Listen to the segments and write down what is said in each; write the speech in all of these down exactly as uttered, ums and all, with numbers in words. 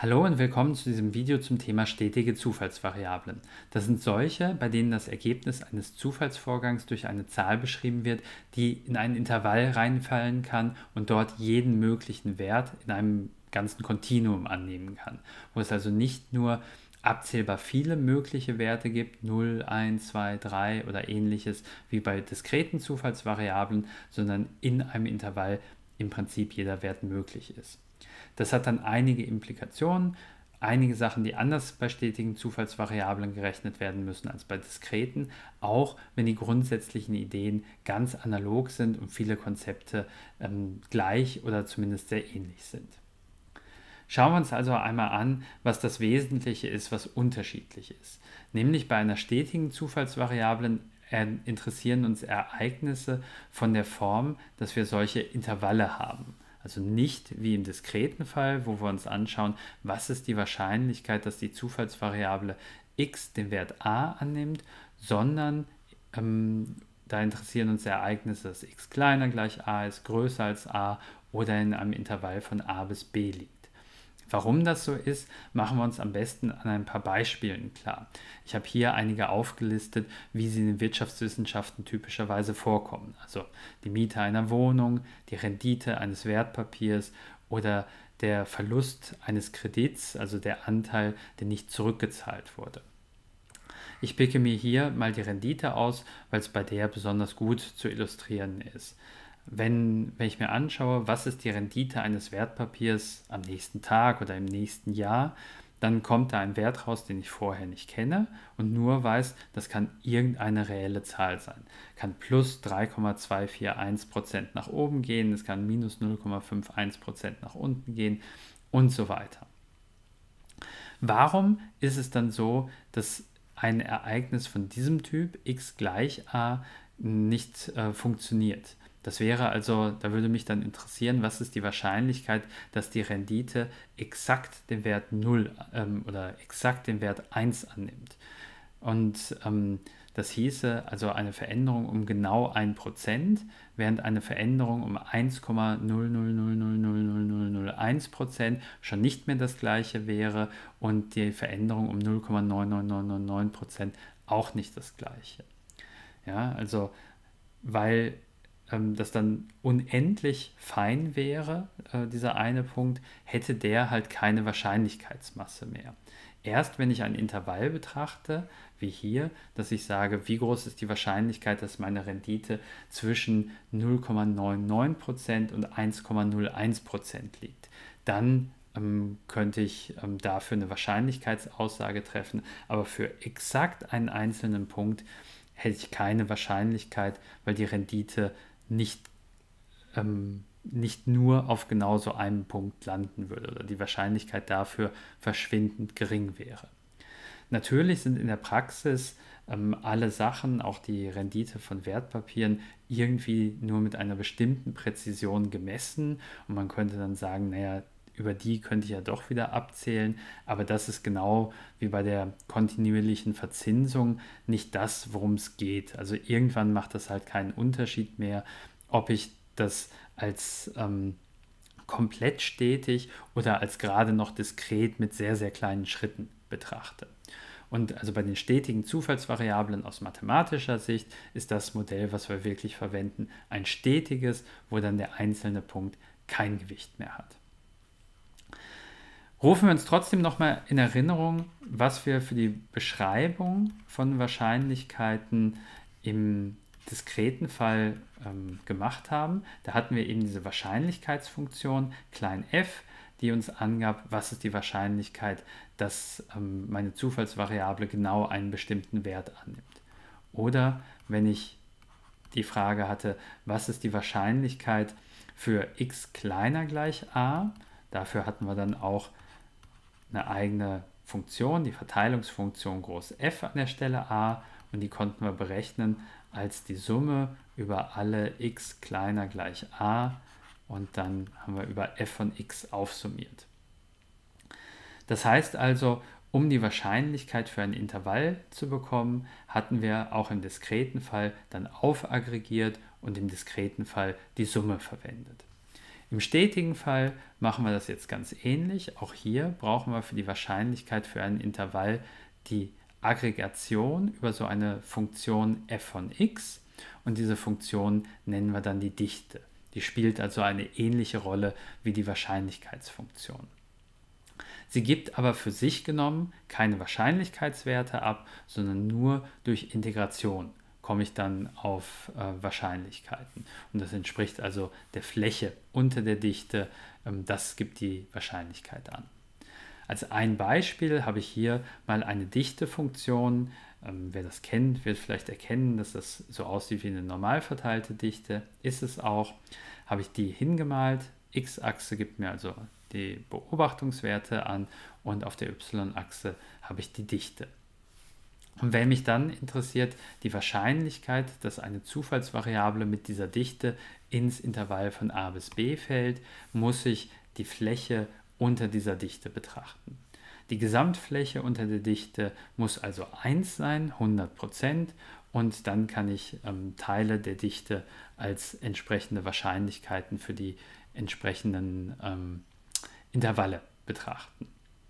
Hallo und willkommen zu diesem Video zum Thema stetige Zufallsvariablen. Das sind solche, bei denen das Ergebnis eines Zufallsvorgangs durch eine Zahl beschrieben wird, die in ein Intervall reinfallen kann und dort jeden möglichen Wert in einem ganzen Kontinuum annehmen kann. Wo es also nicht nur abzählbar viele mögliche Werte gibt, null, eins, zwei, drei oder ähnliches, wie bei diskreten Zufallsvariablen, sondern in einem Intervall im Prinzip jeder Wert möglich ist. Das hat dann einige Implikationen, einige Sachen, die anders bei stetigen Zufallsvariablen gerechnet werden müssen als bei diskreten, auch wenn die grundsätzlichen Ideen ganz analog sind und viele Konzepte ähm, gleich oder zumindest sehr ähnlich sind. Schauen wir uns also einmal an, was das Wesentliche ist, was unterschiedlich ist. Nämlich bei einer stetigen Zufallsvariablen interessieren uns Ereignisse von der Form, dass wir solche Intervalle haben. Also nicht wie im diskreten Fall, wo wir uns anschauen, was ist die Wahrscheinlichkeit, dass die Zufallsvariable x den Wert a annimmt, sondern ähm, da interessieren uns Ereignisse, dass x kleiner gleich a ist, größer als a oder in einem Intervall von a bis b liegt. Warum das so ist, machen wir uns am besten an ein paar Beispielen klar. Ich habe hier einige aufgelistet, wie sie in den Wirtschaftswissenschaften typischerweise vorkommen. Also die Miete einer Wohnung, die Rendite eines Wertpapiers oder der Verlust eines Kredits, also der Anteil, der nicht zurückgezahlt wurde. Ich picke mir hier mal die Rendite aus, weil es bei der besonders gut zu illustrieren ist. Wenn, wenn ich mir anschaue, was ist die Rendite eines Wertpapiers am nächsten Tag oder im nächsten Jahr, dann kommt da ein Wert raus, den ich vorher nicht kenne und nur weiß, das kann irgendeine reelle Zahl sein. Kann plus drei Komma zwei vier eins Prozent nach oben gehen, es kann minus null Komma fünf eins Prozent nach unten gehen und so weiter. Warum ist es dann so, dass ein Ereignis von diesem Typ x gleich a nicht äh, funktioniert? Das wäre also, da würde mich dann interessieren, was ist die Wahrscheinlichkeit, dass die Rendite exakt den Wert null ähm, oder exakt den Wert eins annimmt. Und ähm, das hieße also eine Veränderung um genau ein Prozent, während eine Veränderung um eins Komma null null null null null null null null eins Prozent schon nicht mehr das gleiche wäre und die Veränderung um null Komma neun neun neun neun neun Prozent auch nicht das gleiche. Ja, also weil das dann unendlich fein wäre, äh, dieser eine Punkt, hätte der halt keine Wahrscheinlichkeitsmasse mehr. Erst wenn ich ein Intervall betrachte, wie hier, dass ich sage, wie groß ist die Wahrscheinlichkeit, dass meine Rendite zwischen null Komma neun neun Prozent und eins Komma null eins Prozent liegt, dann ähm, könnte ich ähm, dafür eine Wahrscheinlichkeitsaussage treffen, aber für exakt einen einzelnen Punkt hätte ich keine Wahrscheinlichkeit, weil die Rendite nicht, ähm, nicht nur auf genau so einem Punkt landen würde oder die Wahrscheinlichkeit dafür verschwindend gering wäre. Natürlich sind in der Praxis ähm, alle Sachen, auch die Rendite von Wertpapieren, irgendwie nur mit einer bestimmten Präzision gemessen und man könnte dann sagen, naja, über die könnte ich ja doch wieder abzählen, aber das ist genau wie bei der kontinuierlichen Verzinsung nicht das, worum es geht. Also irgendwann macht das halt keinen Unterschied mehr, ob ich das als ähm, komplett stetig oder als gerade noch diskret mit sehr, sehr kleinen Schritten betrachte. Und also bei den stetigen Zufallsvariablen aus mathematischer Sicht ist das Modell, was wir wirklich verwenden, ein stetiges, wo dann der einzelne Punkt kein Gewicht mehr hat. Rufen wir uns trotzdem nochmal in Erinnerung, was wir für die Beschreibung von Wahrscheinlichkeiten im diskreten Fall ähm, gemacht haben. Da hatten wir eben diese Wahrscheinlichkeitsfunktion klein f, die uns angab, was ist die Wahrscheinlichkeit, dass ähm, meine Zufallsvariable genau einen bestimmten Wert annimmt. Oder wenn ich die Frage hatte, was ist die Wahrscheinlichkeit für x kleiner gleich a, dafür hatten wir dann auch eine eigene Funktion, die Verteilungsfunktion groß f an der Stelle a und die konnten wir berechnen als die Summe über alle x kleiner gleich a und dann haben wir über f von x aufsummiert. Das heißt also, um die Wahrscheinlichkeit für ein Intervall zu bekommen, hatten wir auch im diskreten Fall dann aufaggregiert und im diskreten Fall die Summe verwendet. Im stetigen Fall machen wir das jetzt ganz ähnlich. Auch hier brauchen wir für die Wahrscheinlichkeit für ein Intervall die Aggregation über so eine Funktion f von x und diese Funktion nennen wir dann die Dichte. Die spielt also eine ähnliche Rolle wie die Wahrscheinlichkeitsfunktion. Sie gibt aber für sich genommen keine Wahrscheinlichkeitswerte ab, sondern nur durch Integration komme ich dann auf äh, Wahrscheinlichkeiten. Und das entspricht also der Fläche unter der Dichte. Ähm, das gibt die Wahrscheinlichkeit an. Als ein Beispiel habe ich hier mal eine Dichtefunktion. Ähm, wer das kennt, wird vielleicht erkennen, dass das so aussieht wie eine normal verteilte Dichte. Ist es auch. Habe ich die hingemalt. X-Achse gibt mir also die Beobachtungswerte an und auf der Y-Achse habe ich die Dichte. Und wenn mich dann interessiert die Wahrscheinlichkeit, dass eine Zufallsvariable mit dieser Dichte ins Intervall von a bis b fällt, muss ich die Fläche unter dieser Dichte betrachten. Die Gesamtfläche unter der Dichte muss also eins sein, hundert Prozent, und dann kann ich ähm, Teile der Dichte als entsprechende Wahrscheinlichkeiten für die entsprechenden ähm, Intervalle betrachten.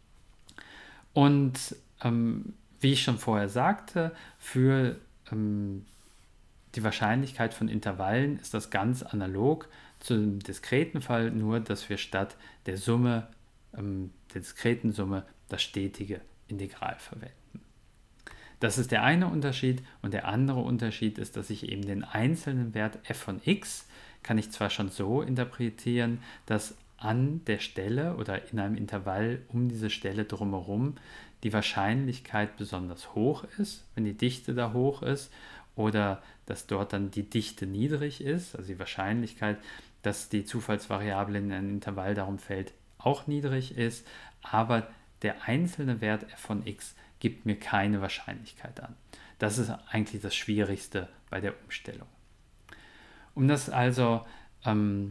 Und ähm, wie ich schon vorher sagte, für ähm, die Wahrscheinlichkeit von Intervallen ist das ganz analog zum diskreten Fall, nur dass wir statt der Summe, ähm, der diskreten Summe, das stetige Integral verwenden. Das ist der eine Unterschied, und der andere Unterschied ist, dass ich eben den einzelnen Wert f von x kann ich zwar schon so interpretieren, dass an der Stelle oder in einem Intervall um diese Stelle drumherum die Wahrscheinlichkeit besonders hoch ist, wenn die Dichte da hoch ist, oder dass dort dann die Dichte niedrig ist, also die Wahrscheinlichkeit, dass die Zufallsvariable in ein Intervall darum fällt, auch niedrig ist, aber der einzelne Wert f von x gibt mir keine Wahrscheinlichkeit an. Das ist eigentlich das Schwierigste bei der Umstellung. Um das also ähm,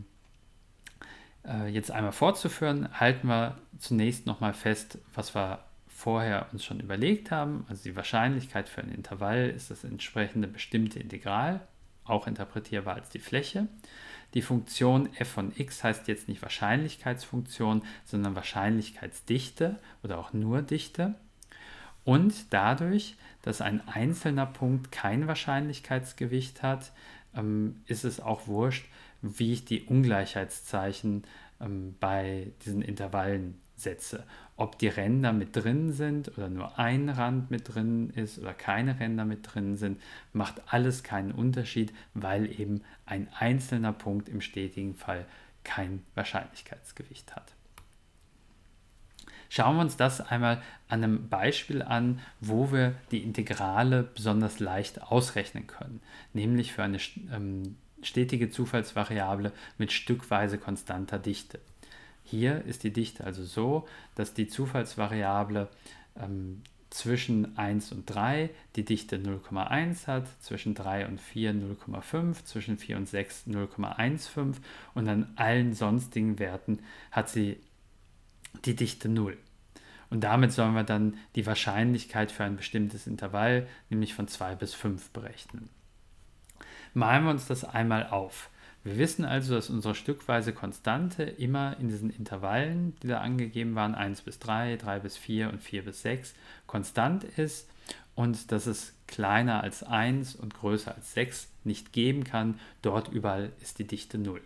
äh, jetzt einmal fortzuführen, halten wir zunächst nochmal fest, was wir vorher uns schon überlegt haben. Also die Wahrscheinlichkeit für ein Intervall ist das entsprechende bestimmte Integral, auch interpretierbar als die Fläche. Die Funktion f von x heißt jetzt nicht Wahrscheinlichkeitsfunktion, sondern Wahrscheinlichkeitsdichte oder auch nur Dichte. Und dadurch, dass ein einzelner Punkt kein Wahrscheinlichkeitsgewicht hat, ähm, ist es auch wurscht, wie ich die Ungleichheitszeichen ähm, bei diesen Intervallen setze. Ob die Ränder mit drin sind oder nur ein Rand mit drin ist oder keine Ränder mit drin sind, macht alles keinen Unterschied, weil eben ein einzelner Punkt im stetigen Fall kein Wahrscheinlichkeitsgewicht hat. Schauen wir uns das einmal an einem Beispiel an, wo wir die Integrale besonders leicht ausrechnen können, nämlich für eine ähm, stetige Zufallsvariable mit stückweise konstanter Dichte. Hier ist die Dichte also so, dass die Zufallsvariable ähm, zwischen eins und drei die Dichte null Komma eins hat, zwischen drei und vier null Komma fünf, zwischen vier und sechs null Komma fünfzehn und an allen sonstigen Werten hat sie die Dichte null. Und damit sollen wir dann die Wahrscheinlichkeit für ein bestimmtes Intervall, nämlich von zwei bis fünf, berechnen. Malen wir uns das einmal auf. Wir wissen also, dass unsere stückweise Konstante immer in diesen Intervallen, die da angegeben waren, eins bis drei, drei bis vier und vier bis sechs, konstant ist und dass es kleiner als eins und größer als sechs nicht geben kann. Dort überall ist die Dichte null.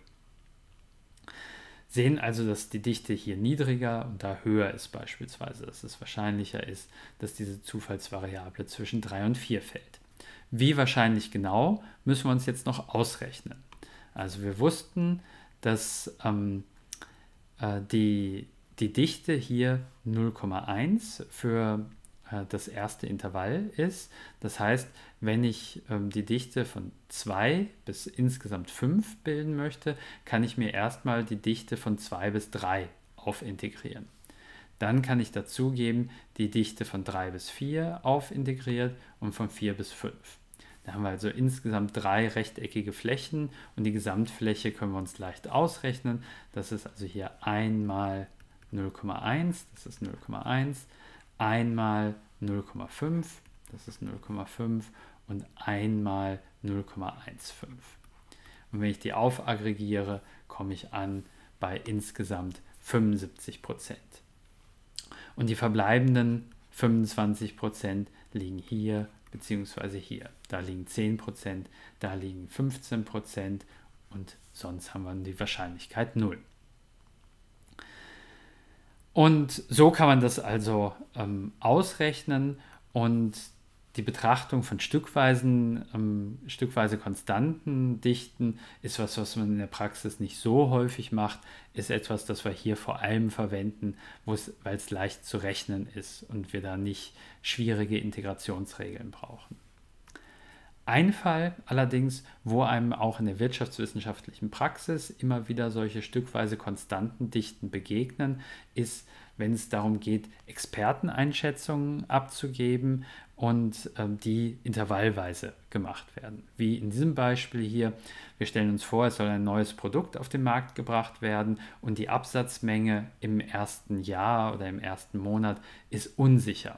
Sehen also, dass die Dichte hier niedriger und da höher ist beispielsweise, dass es wahrscheinlicher ist, dass diese Zufallsvariable zwischen drei und vier fällt. Wie wahrscheinlich genau, müssen wir uns jetzt noch ausrechnen. Also wir wussten, dass ähm, äh, die, die Dichte hier null Komma eins für äh, das erste Intervall ist. Das heißt, wenn ich ähm, die Dichte von zwei bis insgesamt fünf bilden möchte, kann ich mir erstmal die Dichte von zwei bis drei aufintegrieren. Dann kann ich dazugeben die Dichte von drei bis vier aufintegriert und von vier bis fünf. Da haben wir also insgesamt drei rechteckige Flächen und die Gesamtfläche können wir uns leicht ausrechnen. Das ist also hier einmal null Komma eins, das ist null Komma eins, einmal null Komma fünf, das ist null Komma fünf und einmal null Komma fünfzehn. Und wenn ich die aufaggregiere, komme ich an bei insgesamt fünfundsiebzig Prozent. Und die verbleibenden fünfundzwanzig Prozent liegen hier bzw. hier. Da liegen zehn Prozent, da liegen fünfzehn Prozent und sonst haben wir die Wahrscheinlichkeit null. Und so kann man das also ähm, ausrechnen, und die Betrachtung von stückweisen, ähm, stückweise konstanten Dichten ist was, was man in der Praxis nicht so häufig macht, ist etwas, das wir hier vor allem verwenden, weil es leicht zu rechnen ist und wir da nicht schwierige Integrationsregeln brauchen. Ein Fall allerdings, wo einem auch in der wirtschaftswissenschaftlichen Praxis immer wieder solche stückweise Konstantendichten begegnen, ist, wenn es darum geht, Experteneinschätzungen abzugeben und ähm, die intervallweise gemacht werden. Wie in diesem Beispiel hier, wir stellen uns vor, es soll ein neues Produkt auf den Markt gebracht werden und die Absatzmenge im ersten Jahr oder im ersten Monat ist unsicher.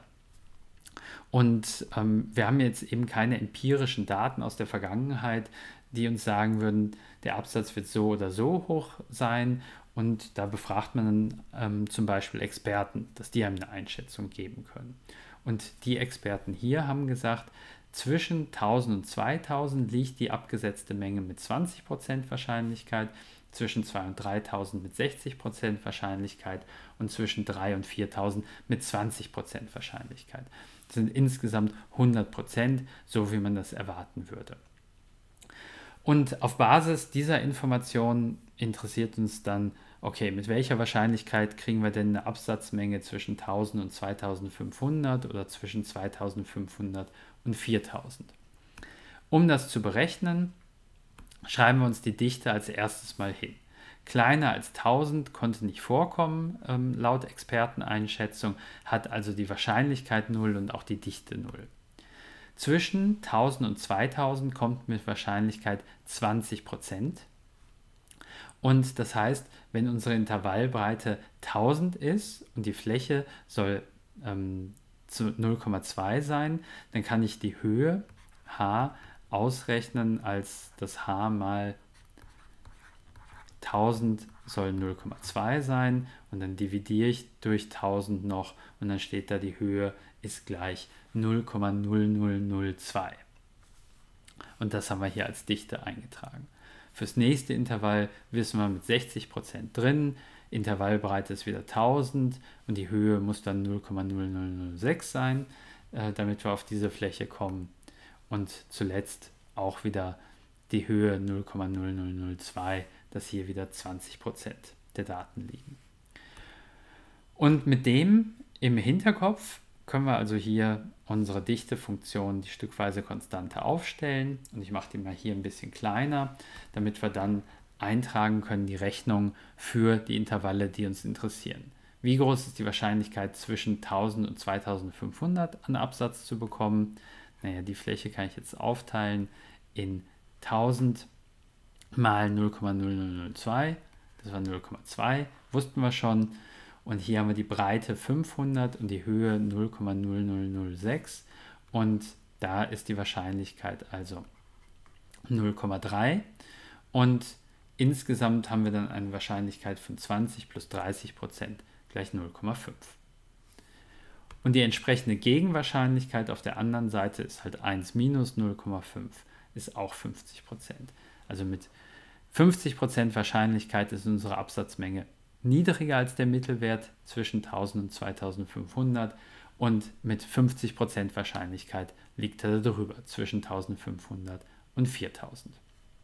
Und ähm, wir haben jetzt eben keine empirischen Daten aus der Vergangenheit, die uns sagen würden, der Absatz wird so oder so hoch sein. Und da befragt man dann ähm, zum Beispiel Experten, dass die einem eine Einschätzung geben können. Und die Experten hier haben gesagt, zwischen tausend und zweitausend liegt die abgesetzte Menge mit zwanzig Prozent Wahrscheinlichkeit, zwischen zweitausend und dreitausend mit sechzig Prozent Wahrscheinlichkeit und zwischen dreitausend und viertausend mit zwanzig Prozent Wahrscheinlichkeit. Das sind insgesamt hundert Prozent, so wie man das erwarten würde. Und auf Basis dieser Informationen interessiert uns dann, okay, mit welcher Wahrscheinlichkeit kriegen wir denn eine Absatzmenge zwischen tausend und zweitausendfünfhundert oder zwischen zweitausendfünfhundert und viertausend? Um das zu berechnen, schreiben wir uns die Dichte als erstes mal hin. Kleiner als tausend konnte nicht vorkommen, ähm, laut Experteneinschätzung, hat also die Wahrscheinlichkeit null und auch die Dichte null. Zwischen tausend und zweitausend kommt mit Wahrscheinlichkeit zwanzig Prozent. Und das heißt, wenn unsere Intervallbreite tausend ist und die Fläche soll ähm, zu null Komma zwei sein, dann kann ich die Höhe h ausrechnen als das h mal tausend soll null Komma zwei sein und dann dividiere ich durch tausend noch und dann steht da, die Höhe ist gleich null Komma null null null zwei. Und das haben wir hier als Dichte eingetragen. Fürs nächste Intervall wissen wir mit sechzig Prozent drin, Intervallbreite ist wieder tausend und die Höhe muss dann null Komma null null null sechs sein, äh, damit wir auf diese Fläche kommen. Und zuletzt auch wieder die Höhe null Komma null null null zwei, dass hier wieder zwanzig Prozent der Daten liegen. Und mit dem im Hinterkopf können wir also hier unsere Dichtefunktion, die stückweise Konstante, aufstellen. Und ich mache die mal hier ein bisschen kleiner, damit wir dann eintragen können, die Rechnung für die Intervalle, die uns interessieren. Wie groß ist die Wahrscheinlichkeit, zwischen tausend und zweitausendfünfhundert an Absatz zu bekommen? Naja, die Fläche kann ich jetzt aufteilen in tausend mal null Komma null null null zwei, das war null Komma zwei, wussten wir schon. Und hier haben wir die Breite fünfhundert und die Höhe null Komma null null null sechs. Und da ist die Wahrscheinlichkeit also null Komma drei. Und insgesamt haben wir dann eine Wahrscheinlichkeit von zwanzig plus dreißig Prozent gleich null Komma fünf. Und die entsprechende Gegenwahrscheinlichkeit auf der anderen Seite ist halt eins minus null Komma fünf, ist auch fünfzig Prozent. Also mit fünfzig Prozent Wahrscheinlichkeit ist unsere Absatzmenge niedriger als der Mittelwert zwischen tausend und zweitausendfünfhundert und mit fünfzig Prozent Wahrscheinlichkeit liegt er darüber zwischen eintausendfünfhundert und viertausend.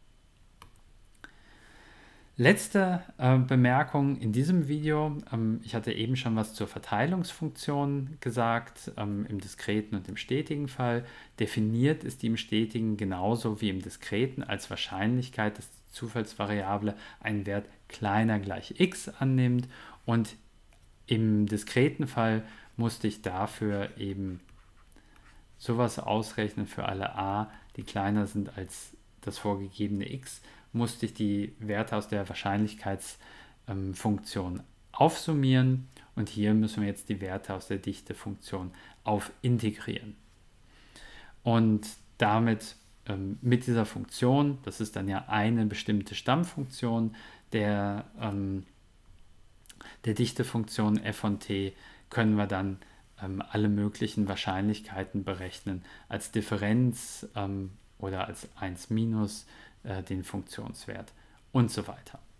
Letzte äh, Bemerkung in diesem Video. Ähm, ich hatte eben schon was zur Verteilungsfunktion gesagt, ähm, im diskreten und im stetigen Fall. Definiert ist die im stetigen genauso wie im diskreten als Wahrscheinlichkeit, dass die Zufallsvariable einen Wert kleiner gleich x annimmt, und im diskreten Fall musste ich dafür eben sowas ausrechnen für alle a, die kleiner sind als das vorgegebene x, musste ich die Werte aus der Wahrscheinlichkeitsfunktion ähm, aufsummieren, und hier müssen wir jetzt die Werte aus der Dichtefunktion aufintegrieren. Und damit ähm, mit dieser Funktion, das ist dann ja eine bestimmte Stammfunktion der, ähm, der Dichtefunktion f von t können wir dann ähm, alle möglichen Wahrscheinlichkeiten berechnen, als Differenz ähm, oder als eins minus äh, den Funktionswert und so weiter.